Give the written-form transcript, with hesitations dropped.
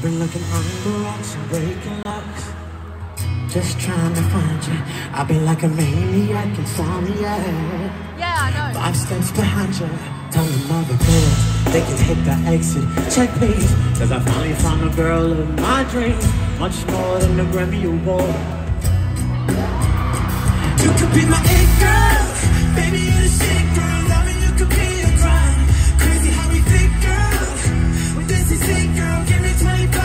been looking under rocks and breaking locks, just trying to find you. I've been like a maniac, insomniac. Yeah, I know. 5 steps behind you, telling other girls they can hit the exit. Check please, cause I finally found a girl of my dreams, much more than the Grammy Award. You could be my it girl, baby you're the shit girl. Loving you could be a crime, crazy how we think girl. Well, this is it girl, give me 24